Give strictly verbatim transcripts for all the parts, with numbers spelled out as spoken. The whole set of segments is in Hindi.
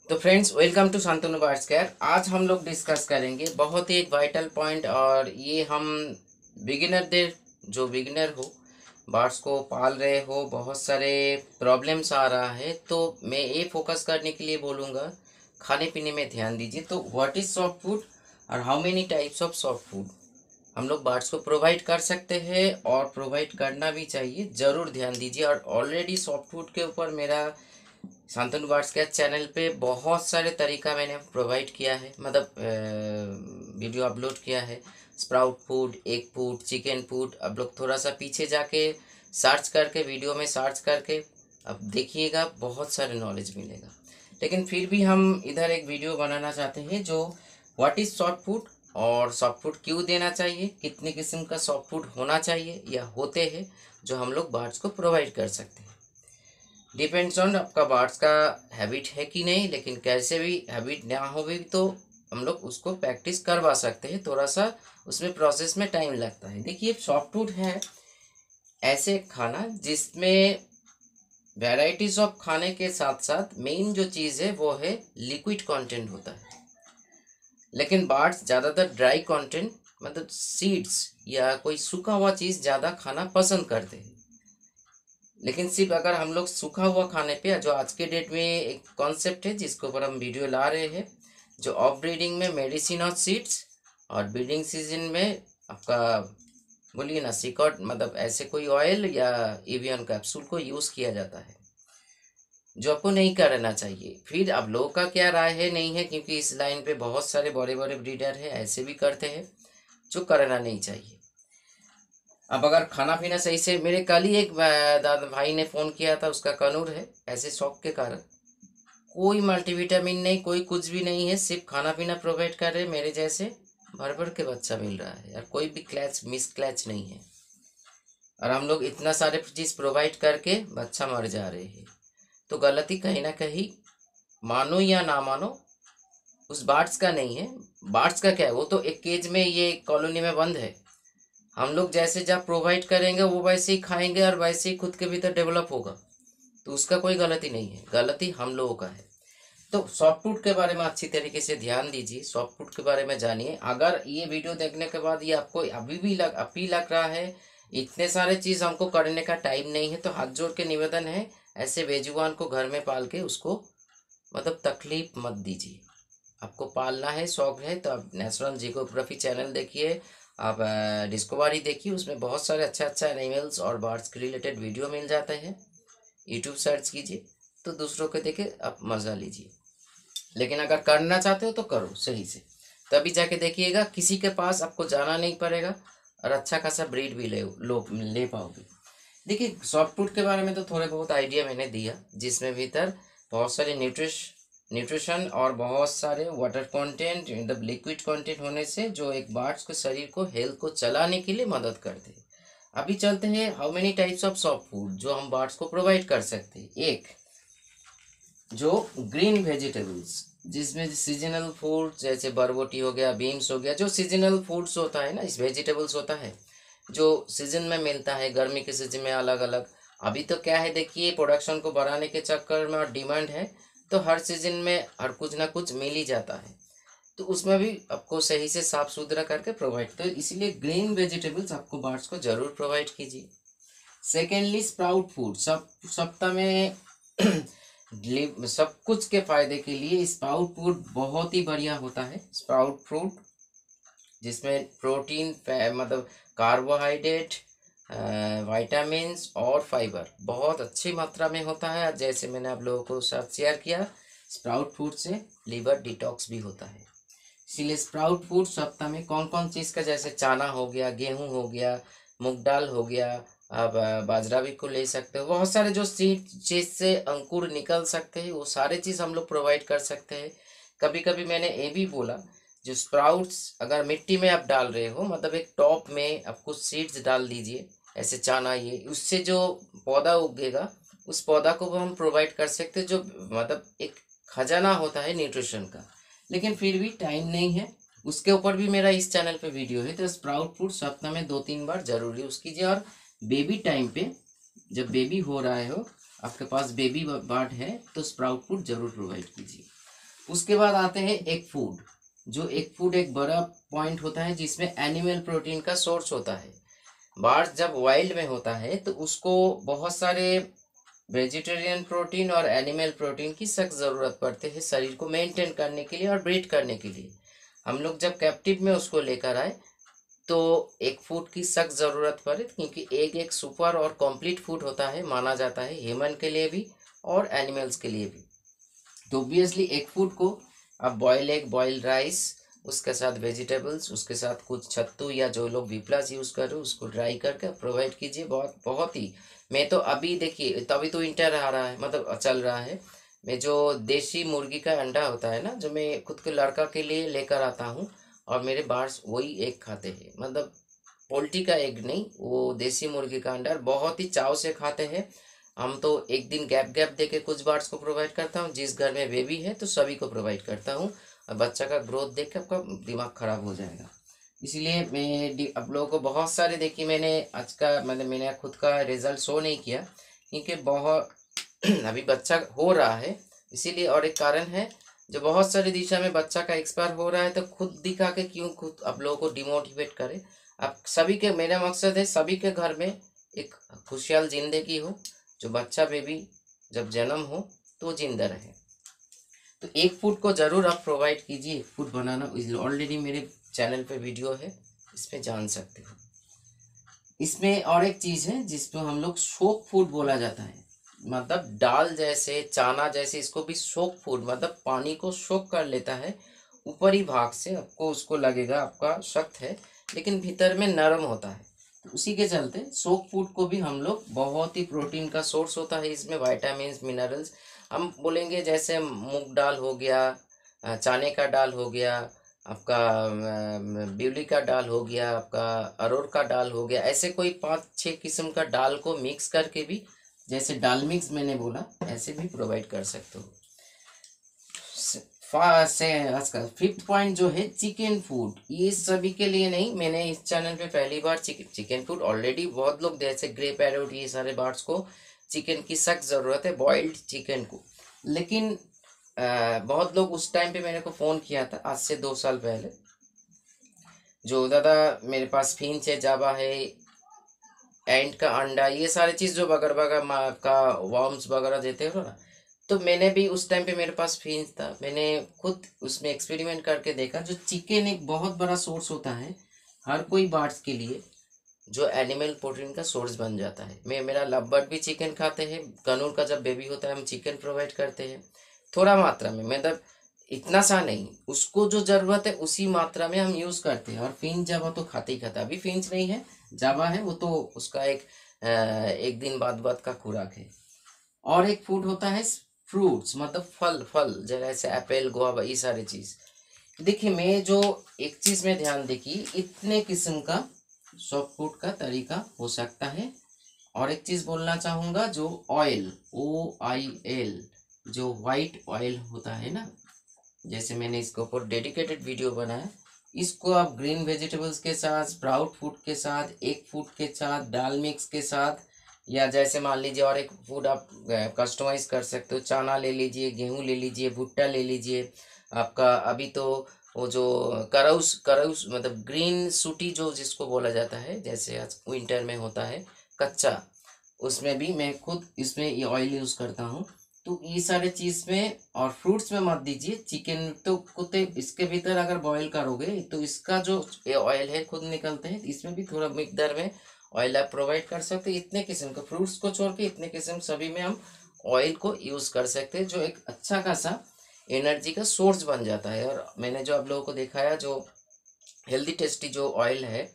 तो friends, welcome to Shantanu birds care. आज हम लोग डिस्कस करेंगे बहुत ही एक वाइटल पॉइंट, और ये हम बिगिनर दे जो बिगिनर हो, बर्ड्स को पाल रहे हो, बहुत सारे प्रॉब्लम्स आ रहा है, तो मैं ये फोकस करने के लिए बोलूँगा खाने पीने में ध्यान दीजिए। तो व्हाट इज़ सॉफ्ट फूड और how many types of soft food हम लोग बर्ड्स को प्रोवाइड कर सकते हैं और प्रोवाइड करना भी चाहिए, ज़रूर ध्यान दीजिए। और ऑलरेडी सॉफ्ट फूड के ऊपर मेरा शांतनु बर्ड्स के चैनल पे बहुत सारे तरीका मैंने प्रोवाइड किया है, मतलब वीडियो अपलोड किया है। Sprout food, egg food, chicken food. अब लोग थोड़ा सा पीछे जाके सर्च करके, वीडियो में सर्च करके अब देखिएगा, बहुत सारे नॉलेज मिलेगा। लेकिन फिर भी हम इधर एक वीडियो बनाना चाहते हैं जो व्हाट इज़ सॉफ्ट फूड और सॉफ्ट फूड क्यों देना चाहिए, कितने किस्म का सॉफ्ट फूड होना चाहिए या होते हैं जो हम लोग बर्ड्स को प्रोवाइड कर सकते हैं। डिपेंड्स ऑन आपका बर्ड्स का हैबिट है कि नहीं, लेकिन कैसे भी हैबिट ना हो भी तो हम लोग उसको प्रैक्टिस करवा सकते हैं। थोड़ा सा उसमें प्रोसेस में टाइम लगता है। देखिए, सॉफ्ट फूड है ऐसे खाना जिसमें वैराइटीज ऑफ खाने के साथ साथ मेन जो चीज़ है वो है लिक्विड कंटेंट होता है। लेकिन बर्ड्स ज़्यादातर ड्राई कंटेंट, मतलब सीड्स या कोई सूखा हुआ चीज़ ज़्यादा खाना पसंद करते हैं। लेकिन सिर्फ अगर हम लोग सूखा हुआ खाने पे, जो आज के डेट में एक कॉन्सेप्ट है जिसके ऊपर हम वीडियो ला रहे हैं, जो ऑफ ब्रीडिंग में मेडिसिन और सीड्स, और ब्रीडिंग सीजन में आपका बोलिए ना सिकॉट, मतलब ऐसे कोई ऑयल या एवियन कैप्सूल को यूज़ किया जाता है, जो आपको नहीं करना चाहिए। फिर अब लोगों का क्या राय है, नहीं है, क्योंकि इस लाइन पे बहुत सारे बड़े बड़े ब्रीडर हैं ऐसे भी करते हैं, जो करना नहीं चाहिए। अब अगर खाना पीना सही से, मेरे कल ही एक दादा भाई ने फ़ोन किया था, उसका कनूर है, ऐसे शौक के कारण कोई मल्टीविटामिन नहीं, कोई कुछ भी नहीं है, सिर्फ खाना पीना प्रोवाइड कर रहे, मेरे जैसे भर भर के बच्चा मिल रहा है यार, कोई भी क्लैच मिस क्लैच नहीं है। और हम लोग इतना सारे चीज़ प्रोवाइड करके बच्चा मर जा रहे हैं। तो गलती कहीं ना कहीं, मानो या ना मानो, उस बर्ड्स का नहीं है। बर्ड्स का क्या है, वो तो एक केज में, ये कॉलोनी में बंद है। हम लोग जैसे जब प्रोवाइड करेंगे वो वैसे ही खाएंगे और वैसे ही खुद के भीतर डेवलप होगा, तो उसका कोई गलती नहीं है, गलती हम लोगों का है। तो सॉफ्ट फूड के बारे में अच्छी तरीके से ध्यान दीजिए, सॉफ्ट फूड के बारे में जानिए। अगर ये वीडियो देखने के बाद ये आपको अभी भी लग अभी लग रहा है इतने सारे चीज़ हमको करने का टाइम नहीं है, तो हाथ जोड़ के निवेदन है, ऐसे बेजुबान को घर में पाल के उसको मतलब तकलीफ मत दीजिए। आपको पालना है, शौक है, तो आप नेशनल जियोग्राफी चैनल देखिए, आप डिस्कवरी देखिए, उसमें बहुत सारे अच्छा अच्छा एनिमल्स और बर्ड्स के रिलेटेड वीडियो मिल जाते हैं। यूट्यूब सर्च कीजिए, तो दूसरों के देखे आप मज़ा लीजिए। लेकिन अगर करना चाहते हो तो करो सही से, तभी जाके देखिएगा किसी के पास आपको जाना नहीं पड़ेगा और अच्छा खासा ब्रीड भी ले लो ले पाओगे। देखिए, सॉफ्ट फूड के बारे में तो थोड़े बहुत आइडिया मैंने दिया, जिसमें भीतर बहुत सारे न्यूट्रिश न्यूट्रिशन और बहुत सारे वाटर कंटेंट, मतलब लिक्विड कंटेंट होने से जो एक बर्ड्स के शरीर को, हेल्थ को चलाने के लिए मदद करते हैं। अभी चलते हैं how many types of soft food जो हम बर्ड्स को प्रोवाइड कर सकते हैं। एक, जो ग्रीन वेजिटेबल्स, जिसमें सीजनल फूड जैसे बरबोटी हो गया, बीन्स हो गया, जो सीजनल फूड्स होता है ना, इस वेजिटेबल्स होता है जो सीजन में मिलता है, गर्मी के सीजन में अलग अलग। अभी तो क्या है, देखिए, प्रोडक्शन को बढ़ाने के चक्कर में और डिमांड है, तो हर सीजन में हर कुछ ना कुछ मिल ही जाता है, तो उसमें भी आपको सही से साफ सुथरा करके प्रोवाइड, तो इसीलिए ग्रीन वेजिटेबल्स आपको बर्ड्स को जरूर प्रोवाइड कीजिए। सेकेंडली, स्प्राउट फूड, सब सप्ताह में सब कुछ के फायदे के लिए स्प्राउट फूड बहुत ही बढ़िया होता है। स्प्राउट फूड जिसमें प्रोटीन, मतलब कार्बोहाइड्रेट, विटामिन्स और फाइबर बहुत अच्छी मात्रा में होता है। जैसे मैंने आप लोगों को साथ शेयर किया, स्प्राउट फूड से लीवर डिटॉक्स भी होता है। इसीलिए स्प्राउट फूड सप्ताह में कौन कौन चीज़ का, जैसे चना हो गया, गेहूं हो गया, मूंग दाल हो गया, आप बाजरा भी को ले सकते हो, बहुत सारे जो सीड चीज़ से अंकुर निकल सकते हैं वो सारे चीज़ हम लोग प्रोवाइड कर सकते हैं। कभी कभी मैंने ये भी बोला, जो स्प्राउट्स अगर मिट्टी में आप डाल रहे हो, मतलब एक टॉप में आप कुछ सीड्स डाल दीजिए, ऐसे चना, ये उससे जो पौधा उगेगा उस पौधा को हम प्रोवाइड कर सकते हैं, जो मतलब एक खजाना होता है न्यूट्रिशन का। लेकिन फिर भी टाइम नहीं है, उसके ऊपर भी मेरा इस चैनल पे वीडियो है। तो स्प्राउट फूड सप्ताह में दो तीन बार जरूर यूज़ कीजिए। और बेबी टाइम पे, जब बेबी हो रहा है हो, आपके पास बेबी बर्ड है, तो स्प्राउट फूड जरूर प्रोवाइड कीजिए। उसके बाद आते हैं एग फूड। जो एग फूड एक बड़ा पॉइंट होता है जिसमें एनिमल प्रोटीन का सोर्स होता है। बार्स जब वाइल्ड में होता है तो उसको बहुत सारे वेजिटेरियन प्रोटीन और एनिमल प्रोटीन की सख्त ज़रूरत पड़ती है शरीर को मेंटेन करने के लिए और ब्रीड करने के लिए। हम लोग जब कैप्टिव में उसको लेकर आए तो एग फूड की सख्त ज़रूरत पड़े, क्योंकि एग एक सुपर और कंप्लीट फूड होता है माना जाता है, ह्यूमन के लिए भी और एनिमल्स के लिए भी। तो ऑब्वियसली एग फूड को आप बॉयल एग, बॉयल राइस, उसके साथ वेजिटेबल्स, उसके साथ कुछ सत्तू या जो लोग बी प्लस यूज़ कर रहे हो उसको ड्राई करके प्रोवाइड कीजिए। बहुत बहुत ही, मैं तो अभी देखिए तभी तो इंटर आ रहा है, मतलब चल रहा है, मैं जो देसी मुर्गी का अंडा होता है ना, जो मैं खुद के लड़का के लिए लेकर आता हूँ और मेरे बार्स वही एग खाते हैं, मतलब पोल्ट्री का एग नहीं, वो देसी मुर्गी का अंडा बहुत ही चाव से खाते हैं। हम तो एक दिन गैप गैप दे के कुछ बार्स को प्रोवाइड करता हूँ, जिस घर में बेबी है तो सभी को प्रोवाइड करता हूँ। और बच्चा का ग्रोथ देख के आपका दिमाग खराब हो जाएगा। इसीलिए मैं आप लोगों को बहुत सारे देखिए, मैंने आज का मतलब मैंने खुद का रिजल्ट शो नहीं किया क्योंकि बहुत अभी बच्चा हो रहा है, इसीलिए। और एक कारण है, जो बहुत सारी दिशा में बच्चा का एक्सपायर हो रहा है तो खुद दिखा के क्यों खुद आप लोगों को डिमोटिवेट करे। आप सभी के, मेरा मकसद है सभी के घर में एक खुशहाल जिंदगी हो, जो बच्चा बेबी जब जन्म हो तो जिंदा रहे। तो एक फूड को ज़रूर आप प्रोवाइड कीजिए। एक फूड बनाना ऑलरेडी मेरे चैनल पे वीडियो है, इसमें जान सकते हो। इसमें और एक चीज़ है जिसको हम लोग सोक फूड बोला जाता है, मतलब दाल जैसे, चाना जैसे, इसको भी सोक फूड, मतलब पानी को सोक कर लेता है ऊपरी भाग से, आपको उसको लगेगा आपका सख्त है लेकिन भीतर में नरम होता है। तो उसी के चलते सोक फूड को भी हम लोग, बहुत ही प्रोटीन का सोर्स होता है इसमें, वाइटामिन मिनरल्स। हम बोलेंगे जैसे मूंग दाल हो गया, चने का दाल हो गया, आपका ब्यूली का दाल हो गया, आपका अरहर का दाल हो गया, ऐसे कोई पाँच छः किस्म का दाल को मिक्स करके भी, जैसे दाल मिक्स मैंने बोला, ऐसे भी प्रोवाइड कर सकते हो। से आज का फिफ्थ पॉइंट जो है चिकन फूड, ये सभी के लिए नहीं, मैंने इस चैनल पे पहली बार चिकन चिकन फूड, ऑलरेडी बहुत लोग जैसे ग्रे पैरोट, ये सारे बार्ड्स को चिकन की सख्त ज़रूरत है, बॉइल्ड चिकन को। लेकिन आ, बहुत लोग उस टाइम पे मेरे को फ़ोन किया था आज से दो साल पहले, जो दादा मेरे पास फिंच है, जावा है, एंड का अंडा, ये सारी चीज़ जो बगर बगर का वर्म्स वगैरह देते हो ना, तो मैंने भी उस टाइम पे मेरे पास फिंच था, मैंने खुद उसमें एक्सपेरिमेंट करके देखा। जो चिकन एक बहुत बड़ा सोर्स होता है हर कोई बर्ड्स के लिए, जो एनिमल प्रोटीन का सोर्स बन जाता है। मैं मेरा लव बर्ड भी चिकन खाते हैं, कनूर का जब बेबी होता है हम चिकन प्रोवाइड करते हैं थोड़ा मात्रा में, मतलब इतना सा नहीं, उसको जो ज़रूरत है उसी मात्रा में हम यूज़ करते हैं। और फिंच जावा तो खाते ही खाता, अभी फिंच नहीं है, जावा है, वो तो उसका एक एक दिन बाद बाद का खुराक है। और एक फूड होता है फ्रूट्स, मतलब फल फल जैसे एप्पल, गुआवा, ये सारी चीज़। देखिए मैं जो एक चीज़ में ध्यान देखिए, इतने किस्म का सॉफ्ट फूड का तरीका हो सकता है। और एक चीज़ बोलना चाहूँगा, जो ऑयल, ओ आई एल, जो वाइट ऑयल होता है ना, जैसे मैंने इसके ऊपर डेडिकेटेड वीडियो बनाया, इसको आप ग्रीन वेजिटेबल्स के साथ, स्प्राउट फूड के साथ, एग फूड के साथ, दाल मिक्स के साथ, या जैसे मान लीजिए और एक फूड आप कस्टमाइज कर सकते हो, चना ले लीजिए, गेहूं ले लीजिए, भुट्टा ले लीजिए, आपका अभी तो वो जो करौस करौस मतलब ग्रीन सूटी जो जिसको बोला जाता है, जैसे आज विंटर में होता है कच्चा, उसमें भी मैं खुद इसमें ये ऑयल यूज़ करता हूँ। तो ये सारे चीज़ में, और फ्रूट्स में मत दीजिए, चिकन तो कुत्ते इसके भीतर अगर बॉईल करोगे तो इसका जो ऑयल है खुद निकलते हैं, इसमें भी थोड़ा मिकदार में ऑयल आप प्रोवाइड कर सकते हैं। इतने किस्म का फ्रूट्स को छोड़ के इतने किस्म सभी में हम ऑयल को यूज़ कर सकते हैं, जो एक अच्छा खासा एनर्जी का सोर्स बन जाता है। और मैंने जो आप लोगों को दिखाया, जो हेल्दी टेस्टी जो ऑयल है,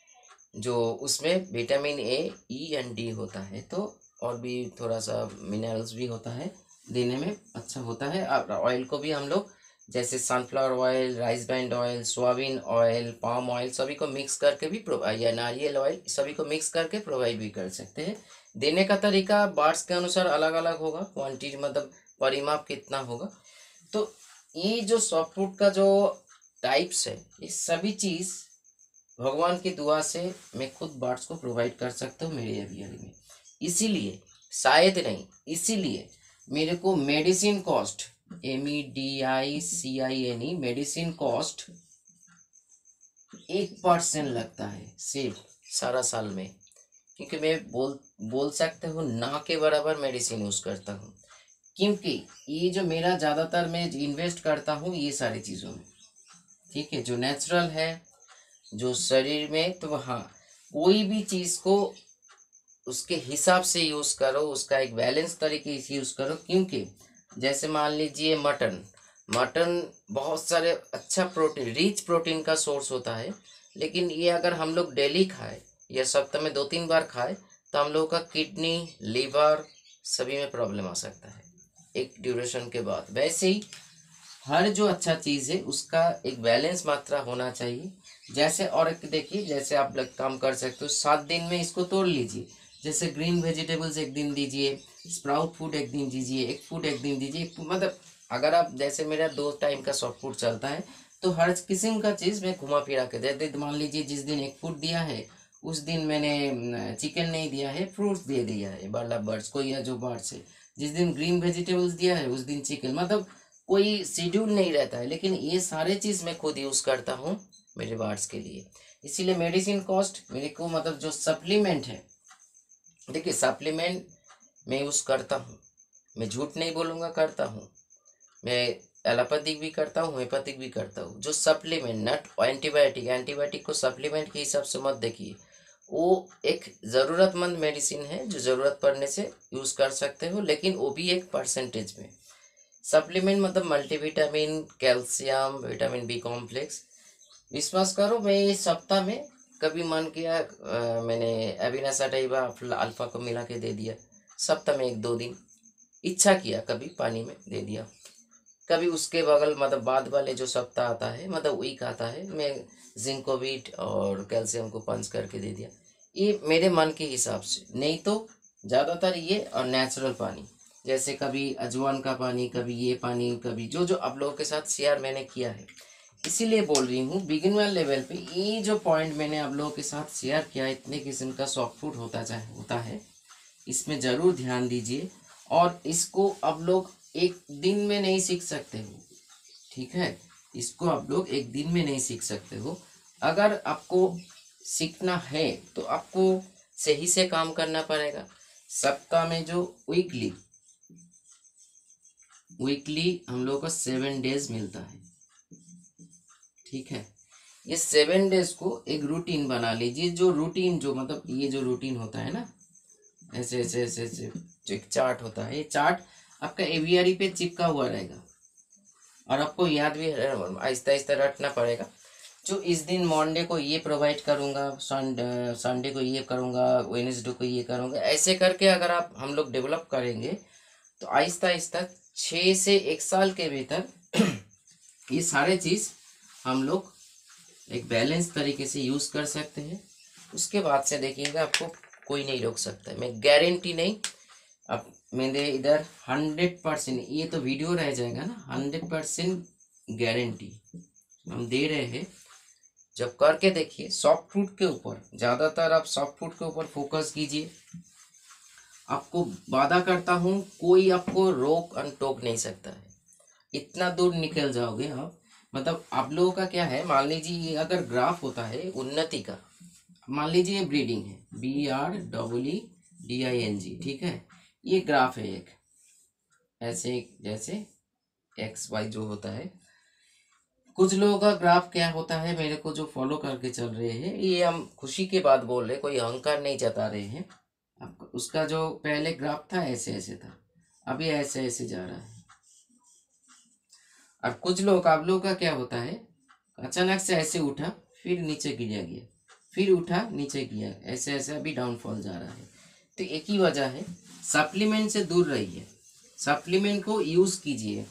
जो उसमें vitamin A, E and D होता है, तो और भी थोड़ा सा मिनरल्स भी होता है, देने में अच्छा होता है। अब ऑयल को भी हम लोग जैसे sunflower oil, rice brand oil, soyabean oil, palm oil, सभी को मिक्स करके भी प्रोवाइड, या नारियल ऑयल, सभी को मिक्स करके प्रोवाइड भी कर सकते हैं। देने का तरीका बार्ड्स के अनुसार अलग अलग होगा, क्वांटिटी मतलब परिमाप कितना होगा। तो ये जो सॉफ्ट फूड का जो टाइप्स है, ये सभी चीज़ भगवान की दुआ से मैं खुद बर्ड्स को प्रोवाइड कर सकता हूँ मेरे एवियरी में। इसीलिए, शायद नहीं, इसीलिए मेरे को medicine cost M E D I C I N E, medicine cost एक परसेंट लगता है सिर्फ सारा साल में, क्योंकि मैं बोल बोल सकते हूँ ना के बराबर मेडिसिन यूज़ करता हूँ, क्योंकि ये जो मेरा ज़्यादातर मैं इन्वेस्ट करता हूँ ये सारी चीज़ों में, ठीक है, जो नेचुरल है, जो शरीर में, तो हाँ, कोई भी चीज़ को उसके हिसाब से यूज़ करो, उसका एक बैलेंस तरीके से यूज़ करो, क्योंकि जैसे मान लीजिए मटन मटन बहुत सारे अच्छा प्रोटीन, रिच प्रोटीन का सोर्स होता है, लेकिन ये अगर हम लोग डेली खाए या सप्ताह में दो तीन बार खाए तो हम लोगों का किडनी, लीवर सभी में प्रॉब्लम आ सकता है एक ड्यूरेशन के बाद। वैसे ही हर जो अच्छा चीज़ है उसका एक बैलेंस मात्रा होना चाहिए। जैसे और एक देखिए, जैसे आप लोग काम कर सकते हो, सात दिन में इसको तोड़ लीजिए। जैसे ग्रीन वेजिटेबल्स एक दिन दीजिए, स्प्राउट फूड एक दिन दीजिए, एक फूड एक दिन दीजिए, मतलब अगर आप, जैसे मेरा दो टाइम का सॉफ्ट फूड चलता है तो हर किस्म का चीज़ मैं घुमा फिरा के दे दे मान लीजिए जिस दिन एक फूड दिया है उस दिन मैंने चिकन नहीं दिया है, फ्रूट्स दे दिया है, मतलब बर्ड्स को या जो बर्ड्स है, जिस दिन ग्रीन वेजिटेबल्स दिया है उस दिन चिकन, मतलब कोई शेड्यूल नहीं रहता है। लेकिन ये सारे चीज़ मैं खुद यूज़ करता हूँ मेरे बर्ड्स के लिए। इसीलिए मेडिसिन कॉस्ट मेरे को, मतलब जो सप्लीमेंट है, देखिए सप्लीमेंट मैं यूज़ करता हूँ, मैं झूठ नहीं बोलूँगा, करता हूँ मैं, एलोपैथिक भी करता हूँ, होम्योपैथिक भी करता हूँ। जो सप्लीमेंट, नट एंटीबायोटिक एंटीबायोटिक को सप्लीमेंट के हिसाब से मत देखिए, वो एक ज़रूरतमंद मेडिसिन है जो ज़रूरत पड़ने से यूज़ कर सकते हो, लेकिन वो भी एक परसेंटेज में। सप्लीमेंट मतलब multivitamin, calcium, vitamin B complex, विश्वास करो मैं ये सप्ताह में कभी मन किया अ, मैंने एविना सटाइवा अल्फा को मिला के दे दिया, सप्ताह में एक दो दिन इच्छा किया कभी पानी में दे दिया, कभी उसके बगल मतलब बाद वाले जो सप्ताह आता है, मतलब वीक आता है, मैं जिंकोविट और कैल्शियम को पंच करके दे दिया। ये मेरे मन के हिसाब से, नहीं तो ज़्यादातर ये और नेचुरल पानी, जैसे कभी अजवान का पानी, कभी ये पानी, कभी जो जो आप लोगों के साथ शेयर मैंने किया है। इसीलिए बोल रही हूँ बिगिनर लेवल पे ये जो पॉइंट मैंने आप लोगों के साथ शेयर किया, इतने किस्म का सॉफ्ट फूड होता चाहे होता है, इसमें ज़रूर ध्यान दीजिए। और इसको आप लोग एक दिन में नहीं सीख सकते हो, ठीक है, इसको आप लोग एक दिन में नहीं सीख सकते हो। अगर आपको सीखना है तो आपको सही से काम करना पड़ेगा। सप्ताह में जो वीकली वीकली हम लोग को सेवन डेज मिलता है, ठीक है, ये सेवन डेज को एक रूटीन बना लीजिए। जो रूटीन, जो मतलब ये जो रूटीन होता है ना, ऐसे ऐसे ऐसे ऐसे जो एक चार्ट होता है, ये चार्ट आपका एवीआरी पे चिपका हुआ रहेगा और आपको याद भी आहिस्ता आहिस्ता रटना पड़ेगा। जो इस दिन मंडे को ये प्रोवाइड करूँगा, संडे संडे को ये करूँगा, वेडनेसडे को ये करूँगा, ऐसे करके अगर आप हम लोग डेवलप करेंगे तो आहिस्ता आहिस्ता छः से एक साल के भीतर ये सारे चीज़ हम लोग एक बैलेंस तरीके से यूज़ कर सकते हैं। उसके बाद से देखिएगा आपको कोई नहीं रोक सकता, मैं गारंटी नहीं, अब मेरे इधर हंड्रेड परसेंट, ये तो वीडियो रह जाएगा ना, हंड्रेड परसेंट गारंटी हम दे रहे हैं। जब करके देखिए, सॉफ्ट फूड के ऊपर ज़्यादातर आप सॉफ्ट फूड के ऊपर फोकस कीजिए, आपको वादा करता हूँ कोई आपको रोक अनटोक नहीं सकता है, इतना दूर निकल जाओगे आप। मतलब आप लोगों का क्या है, मान लीजिए ये अगर ग्राफ होता है उन्नति का, मान लीजिए ये ब्रीडिंग है, B R double E D I N G, ठीक है, ये ग्राफ है एक ऐसे, जैसे एक्स वाई जो होता है। कुछ लोगों का ग्राफ क्या होता है, मेरे को जो फॉलो करके चल रहे हैं, ये हम खुशी की बात बोल रहे, कोई अहंकार नहीं जता रहे हैं। आपका उसका जो पहले ग्राफ था ऐसे ऐसे था, अभी ऐसे ऐसे जा रहा है। और कुछ लोग, आप लोगों का क्या होता है, अचानक से ऐसे उठा फिर नीचे गिर गया, फिर उठा नीचे गया, ऐसे ऐसे अभी डाउनफॉल जा रहा है। तो एक ही वजह है, सप्लीमेंट से दूर रहिए, सप्लीमेंट को यूज़ कीजिए,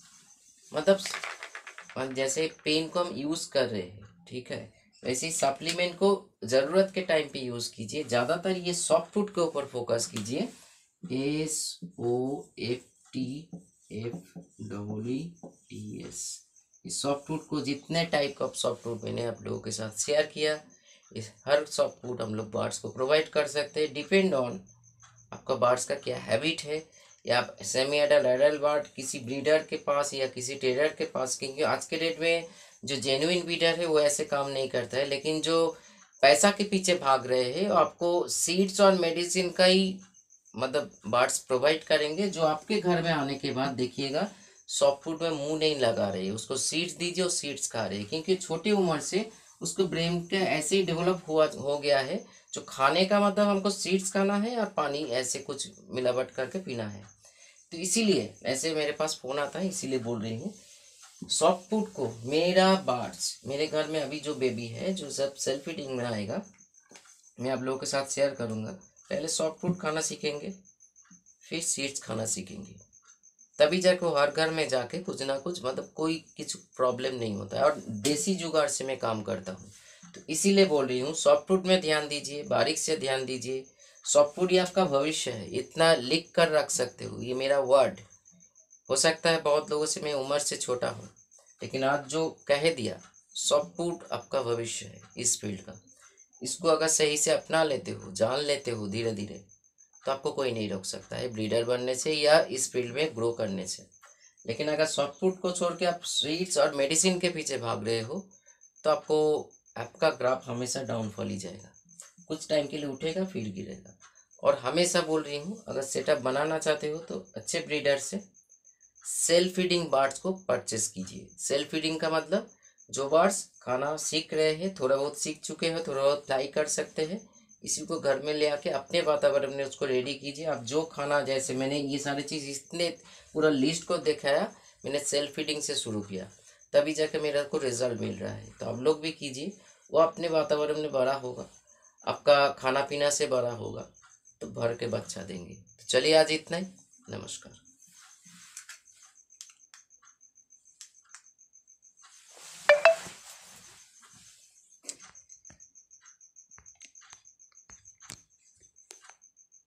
मतलब जैसे पेन को हम यूज़ कर रहे हैं, ठीक है, वैसे ही सप्लीमेंट को ज़रूरत के टाइम पे यूज़ कीजिए। ज़्यादातर ये सॉफ्ट फूड के ऊपर फोकस कीजिए, S O F T F double E T S, इस सॉफ्ट फूड को, जितने टाइप का सॉफ्ट फूड मैंने आप लोगों के साथ शेयर किया, इस हर सॉफ्ट फूड हम लोग बर्ड्स को प्रोवाइड कर सकते हैं, डिपेंड ऑन आपका बर्ड्स का क्या हैबिट है, या आप सेमी एडल्ट एडल्ट बर्ड किसी ब्रीडर के पास या किसी ट्रेडर के पास, क्योंकि आज के डेट में जो जेन्युइन ब्रीडर है वो ऐसे काम नहीं करता है, लेकिन जो पैसा के पीछे भाग रहे हैं वो आपको सीड्स और मेडिसिन का ही मतलब बर्ड्स प्रोवाइड करेंगे, जो आपके घर में आने के बाद देखिएगा सॉफ्ट फूड में मुंह नहीं लगा रहे, उसको सीड्स दीजिए और सीड्स खा रहे हैं, क्योंकि छोटी उम्र से उसको ब्रेन का ऐसे ही डेवलप हुआ हो गया है, जो खाने का मतलब हमको सीड्स खाना है और पानी ऐसे कुछ मिलावट करके पीना है। तो इसीलिए ऐसे मेरे पास फ़ोन आता है, इसीलिए बोल रही हूँ सॉफ्ट फूड को। मेरा बर्ड्स मेरे घर में अभी जो बेबी है जो सब सेल्फ फीडिंग में आएगा, मैं आप लोगों के साथ शेयर करूँगा। पहले सॉफ्ट फूड खाना सीखेंगे, फिर सीड्स खाना सीखेंगे, तभी जाके वो हर घर में जाके कुछ ना कुछ मतलब कोई कुछ प्रॉब्लम नहीं होता है। और देसी जुगाड़ से मैं काम करता हूँ, तो इसीलिए बोल रही हूँ सॉफ्ट फूड में ध्यान दीजिए, बारीक से ध्यान दीजिए। सॉफ्ट फूड ही आपका भविष्य है, इतना लिख कर रख सकते हो, ये मेरा वर्ड। हो सकता है बहुत लोगों से मैं उम्र से छोटा हूँ, लेकिन आज जो कह दिया सॉफ्ट फूड आपका भविष्य है इस फील्ड का। इसको अगर सही से अपना लेते हो, जान लेते हो धीरे धीरे, तो आपको कोई नहीं रोक सकता है ब्रीडर बनने से या इस फील्ड में ग्रो करने से। लेकिन अगर सॉफ्ट फूड को छोड़ के आप स्वीट्स और मेडिसिन के पीछे भाग रहे हो, तो आपको आपका ग्राफ हमेशा डाउनफॉल ही जाएगा, कुछ टाइम के लिए उठेगा फिर गिरेगा। और हमेशा बोल रही हूँ अगर सेटअप बनाना चाहते हो तो अच्छे ब्रीडर से सेल्फ फीडिंग बर्ड्स को परचेस कीजिए। सेल्फ फीडिंग का मतलब जो बर्ड्स खाना सीख रहे हैं, थोड़ा बहुत सीख चुके हैं, थोड़ा बहुत फ्लाई कर सकते हैं, इसी को घर में ले आके अपने वातावरण में उसको रेडी कीजिए। आप जो खाना, जैसे मैंने ये सारी चीज़ इतने पूरा लिस्ट को दिखाया, मैंने सेल्फ फीडिंग से शुरू किया, तभी जाके मेरे को रिजल्ट मिल रहा है। तो आप लोग भी कीजिए, वो अपने वातावरण में बड़ा होगा, आपका खाना पीना से बड़ा होगा, तो भर के बच्चा देंगे। तो चलिए आज इतना ही, नमस्कार।